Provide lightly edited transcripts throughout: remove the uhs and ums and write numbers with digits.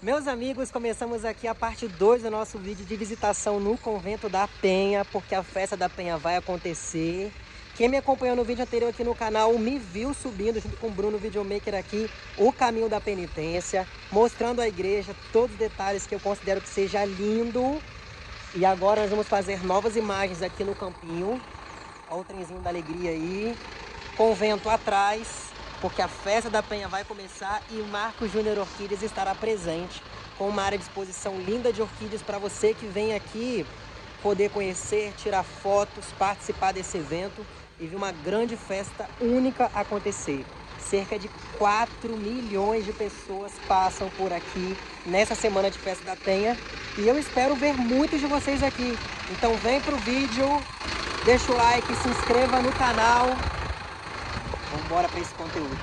Meus amigos, começamos aqui a parte 2 do nosso vídeo de visitação no Convento da Penha, porque a festa da Penha vai acontecer. Quem me acompanhou no vídeo anterior aqui no canal me viu subindo junto com o Bruno, videomaker aqui, o caminho da penitência, mostrando a igreja, todos os detalhes que eu considero que seja lindo. E agora nós vamos fazer novas imagens aqui no campinho. Olha o trenzinho da alegria aí, convento atrás, porque a festa da Penha vai começar e o Marcos Júnior Orquídeas estará presente com uma área de exposição linda de orquídeas para você que vem aqui poder conhecer, tirar fotos, participar desse evento e ver uma grande festa única acontecer. Cerca de 4 milhões de pessoas passam por aqui nessa semana de festa da Penha e eu espero ver muitos de vocês aqui. Então vem pro vídeo, deixa o like, se inscreva no canal. Vamos embora para esse conteúdo.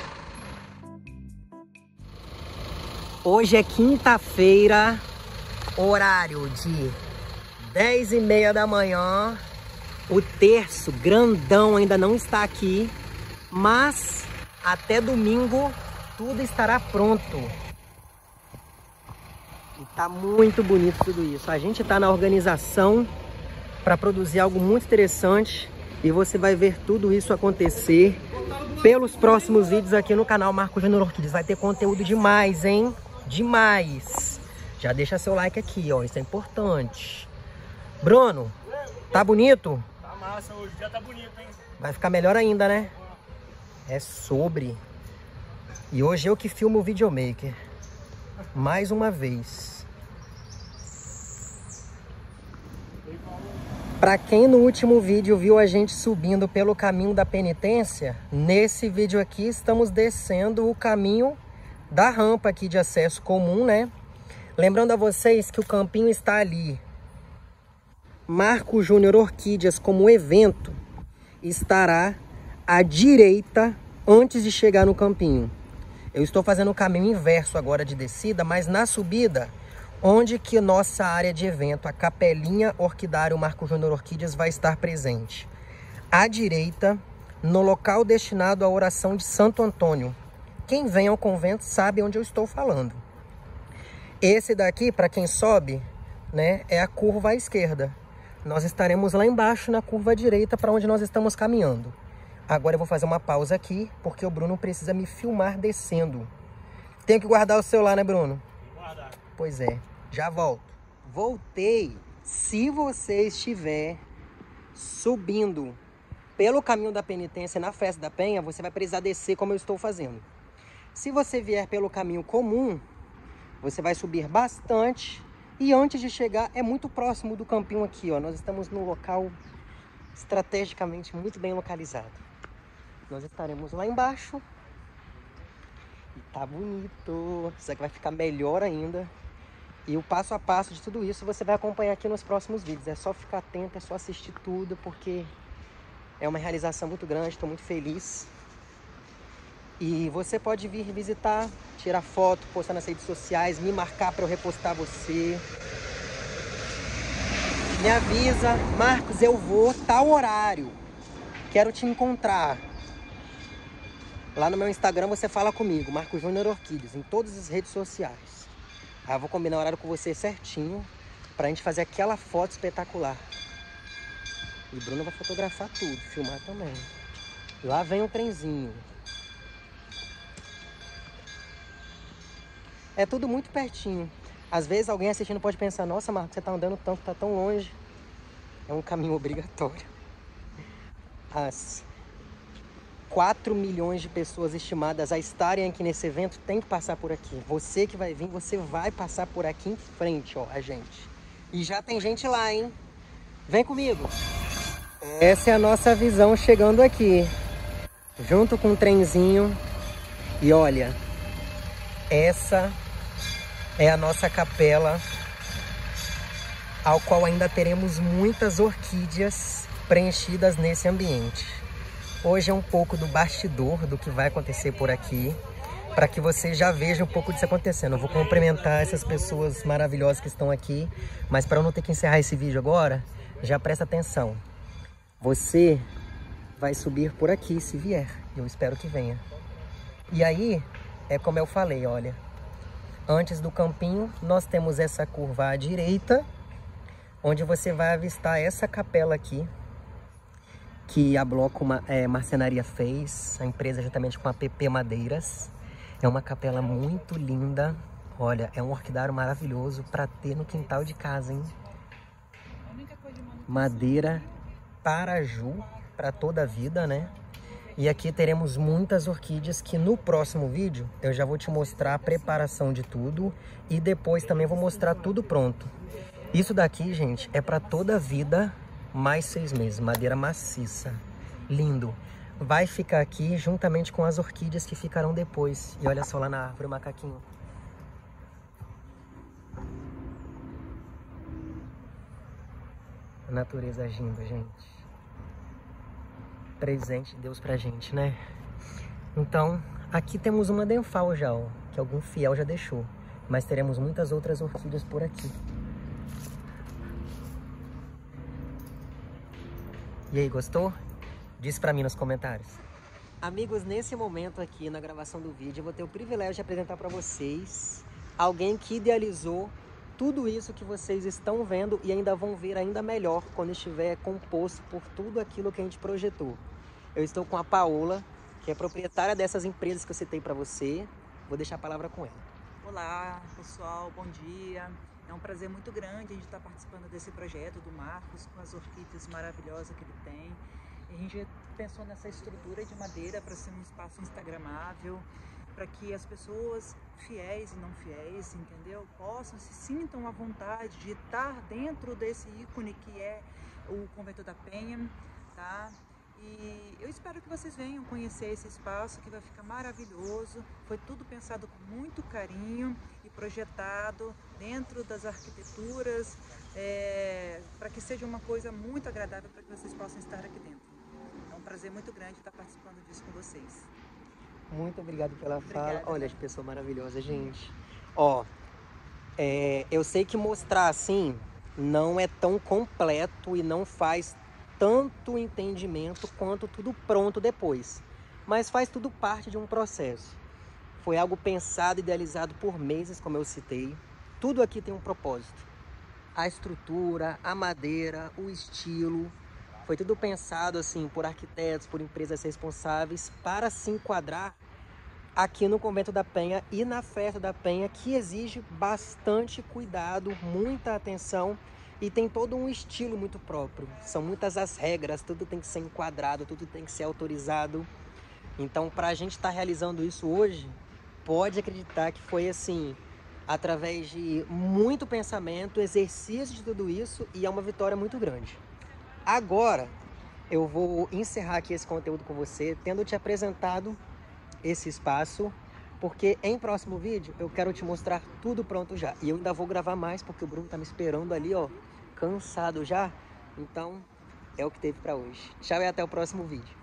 Hoje é quinta-feira, horário de 10h30 da manhã. O terço grandão ainda não está aqui, mas até domingo tudo estará pronto. E tá muito bonito tudo isso. A gente tá na organização para produzir algo muito interessante e você vai ver tudo isso acontecer pelos próximos vídeos aqui no canal Marcos Júnior Orquídeas. Vai ter conteúdo demais, hein? Demais! Já deixa seu like aqui, ó. Isso é importante. Bruno, tá bonito? Tá massa, hoje já tá bonito, hein? Vai ficar melhor ainda, né? É sobre. E hoje eu que filmo o videomaker. Mais uma vez. Para quem no último vídeo viu a gente subindo pelo caminho da penitência, nesse vídeo aqui estamos descendo o caminho da rampa aqui de acesso comum, né? Lembrando a vocês que o campinho está ali. Marcos Júnior Orquídeas como evento estará à direita antes de chegar no campinho. Eu estou fazendo o caminho inverso agora de descida, mas na subida, onde que nossa área de evento, a Capelinha Orquidário Marcos Júnior Orquídeas vai estar presente. À direita, no local destinado à oração de Santo Antônio. Quem vem ao convento sabe onde eu estou falando. Esse daqui, para quem sobe, né, é a curva à esquerda. Nós estaremos lá embaixo na curva à direita para onde nós estamos caminhando. Agora eu vou fazer uma pausa aqui, porque o Bruno precisa me filmar descendo. Tenho que guardar o celular, né, Bruno? Guardar. Pois é, já volto. Voltei. Se você estiver subindo pelo caminho da penitência na festa da Penha, você vai precisar descer como eu estou fazendo. Se você vier pelo caminho comum, você vai subir bastante. E antes de chegar, é muito próximo do campinho aqui, ó. Nós estamos num local estrategicamente muito bem localizado. Nós estaremos lá embaixo. E tá bonito. Isso aqui vai ficar melhor ainda. E o passo a passo de tudo isso você vai acompanhar aqui nos próximos vídeos. É só ficar atento, é só assistir tudo, porque é uma realização muito grande, estou muito feliz. E você pode vir visitar, tirar foto, postar nas redes sociais, me marcar para eu repostar você. Me avisa, Marcos, eu vou tal horário. Quero te encontrar. Lá no meu Instagram você fala comigo, Marcos Júnior Orquídeas, em todas as redes sociais. Aí eu vou combinar o horário com você certinho, pra gente fazer aquela foto espetacular. E o Bruno vai fotografar tudo, filmar também. Lá vem o trenzinho. É tudo muito pertinho. Às vezes alguém assistindo pode pensar, nossa, Marcos, você tá andando tanto, tá tão longe. É um caminho obrigatório. As 4 milhões de pessoas estimadas a estarem aqui nesse evento tem que passar por aqui. Você que vai vir, você vai passar por aqui em frente, ó, a gente. E já tem gente lá, hein? Vem comigo. Essa é a nossa visão chegando aqui. Junto com o trenzinho. E olha, essa é a nossa capela, ao qual ainda teremos muitas orquídeas preenchidas nesse ambiente. Hoje é um pouco do bastidor do que vai acontecer por aqui, para que você já veja um pouco disso acontecendo. Eu vou cumprimentar essas pessoas maravilhosas que estão aqui, mas para eu não ter que encerrar esse vídeo agora, já presta atenção. Você vai subir por aqui se vier, eu espero que venha. E aí, é como eu falei, olha, Antes do campinho, nós temos essa curva à direita, onde você vai avistar essa capela aqui, que a Bloco Marcenaria fez, a empresa juntamente com a PP Madeiras. É uma capela muito linda. Olha, é um orquidário maravilhoso para ter no quintal de casa, hein? Madeira Paraju para toda a vida, né? E aqui teremos muitas orquídeas que no próximo vídeo eu já vou te mostrar a preparação de tudo e depois também vou mostrar tudo pronto. Isso daqui, gente, é para toda a vida, mais 6 meses. Madeira maciça, lindo. Vai ficar aqui juntamente com as orquídeas que ficarão depois. E olha só lá na árvore o macaquinho. A natureza agindo, gente. Presente de Deus pra gente, né? Então, aqui temos uma denfal já, ó, que algum fiel já deixou. Mas teremos muitas outras orquídeas por aqui. E aí, gostou? Diz pra mim nos comentários. Amigos, nesse momento aqui na gravação do vídeo, eu vou ter o privilégio de apresentar pra vocês alguém que idealizou tudo isso que vocês estão vendo e ainda vão ver ainda melhor quando estiver composto por tudo aquilo que a gente projetou. Eu estou com a Paola, que é proprietária dessas empresas que eu citei para você. Vou deixar a palavra com ela. Olá, pessoal, bom dia. É um prazer muito grande a gente estar participando desse projeto do Marcos, com as orquídeas maravilhosas que ele tem. A gente pensou nessa estrutura de madeira para ser um espaço instagramável, para que as pessoas fiéis e não fiéis, entendeu? Possam, se sintam à vontade de estar dentro desse ícone que é o Convento da Penha, tá? E eu espero que vocês venham conhecer esse espaço que vai ficar maravilhoso. Foi tudo pensado com muito carinho e projetado dentro das arquiteturas, para que seja uma coisa muito agradável para que vocês possam estar aqui dentro. É um prazer muito grande estar participando disso com vocês. Muito obrigado pela Obrigada, fala. Olha, né? as pessoas maravilhosas, gente. Ó, eu sei que mostrar assim não é tão completo e não faz tanto entendimento quanto tudo pronto depois. Mas faz tudo parte de um processo. Foi algo pensado, idealizado por meses, como eu citei. Tudo aqui tem um propósito. A estrutura, a madeira, o estilo. Foi tudo pensado assim por arquitetos, por empresas responsáveis para se enquadrar aqui no Convento da Penha e na Festa da Penha, que exige bastante cuidado, muita atenção e tem todo um estilo muito próprio. São muitas as regras, tudo tem que ser enquadrado, tudo tem que ser autorizado. Então, para a gente estar realizando isso hoje, pode acreditar que foi assim, através de muito pensamento, exercício de tudo isso, e é uma vitória muito grande. Agora, eu vou encerrar aqui esse conteúdo com você, tendo te apresentado esse espaço, porque em próximo vídeo eu quero te mostrar tudo pronto já. E eu ainda vou gravar mais, porque o Bruno tá me esperando ali, ó, cansado já. Então, é o que teve pra hoje. Tchau e até o próximo vídeo.